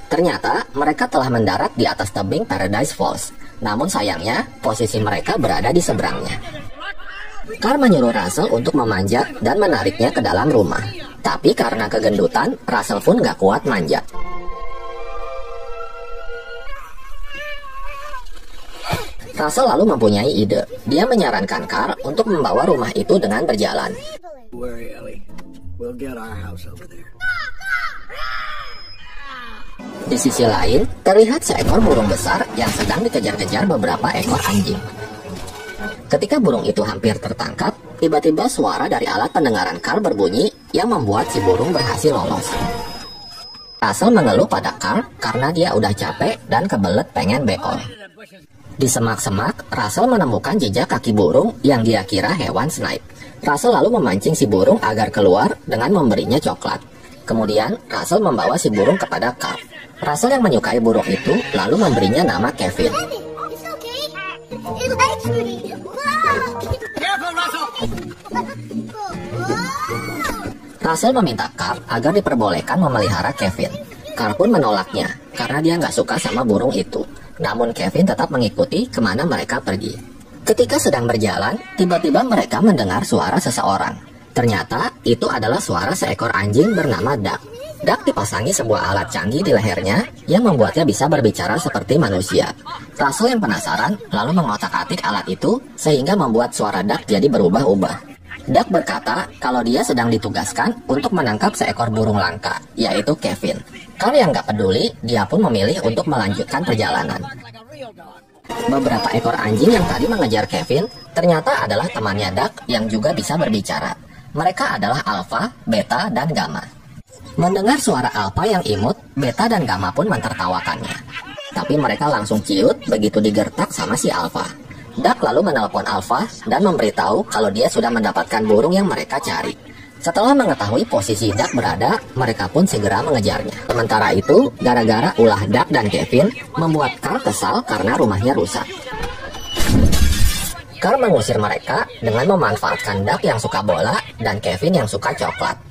Ternyata mereka telah mendarat di atas tebing Paradise Falls. Namun sayangnya, posisi mereka berada di seberangnya. Carl menyuruh Russell untuk memanjat dan menariknya ke dalam rumah. Tapi karena kegendutan, Russell pun gak kuat manjat. Russell lalu mempunyai ide. Dia menyarankan Carl untuk membawa rumah itu dengan berjalan. Di sisi lain, terlihat seekor burung besar yang sedang dikejar-kejar beberapa ekor anjing. Ketika burung itu hampir tertangkap, tiba-tiba suara dari alat pendengaran Carl berbunyi yang membuat si burung berhasil lolos. Russell mengeluh pada Carl karena dia udah capek dan kebelet pengen bekol. Di semak-semak, Russell menemukan jejak kaki burung yang dia kira hewan snipe. Russell lalu memancing si burung agar keluar dengan memberinya coklat. Kemudian, Russell membawa si burung kepada Carl. Russell yang menyukai burung itu lalu memberinya nama Kevin. Russell meminta Carl agar diperbolehkan memelihara Kevin. Carl pun menolaknya karena dia nggak suka sama burung itu. Namun Kevin tetap mengikuti kemana mereka pergi. Ketika sedang berjalan, tiba-tiba mereka mendengar suara seseorang. Ternyata itu adalah suara seekor anjing bernama Duck. Duck dipasangi sebuah alat canggih di lehernya yang membuatnya bisa berbicara seperti manusia. Russell yang penasaran lalu mengotak-atik alat itu sehingga membuat suara Duck jadi berubah-ubah. Duck berkata kalau dia sedang ditugaskan untuk menangkap seekor burung langka, yaitu Kevin. Carl yang gak peduli, dia pun memilih untuk melanjutkan perjalanan. Beberapa ekor anjing yang tadi mengejar Kevin ternyata adalah temannya Duck yang juga bisa berbicara. Mereka adalah Alpha, Beta, dan Gamma. Mendengar suara Alpha yang imut, Beta dan Gamma pun mentertawakannya. Tapi mereka langsung ciut begitu digertak sama si Alpha. Duck lalu menelpon Alpha dan memberitahu kalau dia sudah mendapatkan burung yang mereka cari. Setelah mengetahui posisi Duck berada, mereka pun segera mengejarnya. Sementara itu, gara-gara ulah Duck dan Kevin, membuat Carl kesal karena rumahnya rusak. Carl mengusir mereka dengan memanfaatkan Duck yang suka bola dan Kevin yang suka coklat.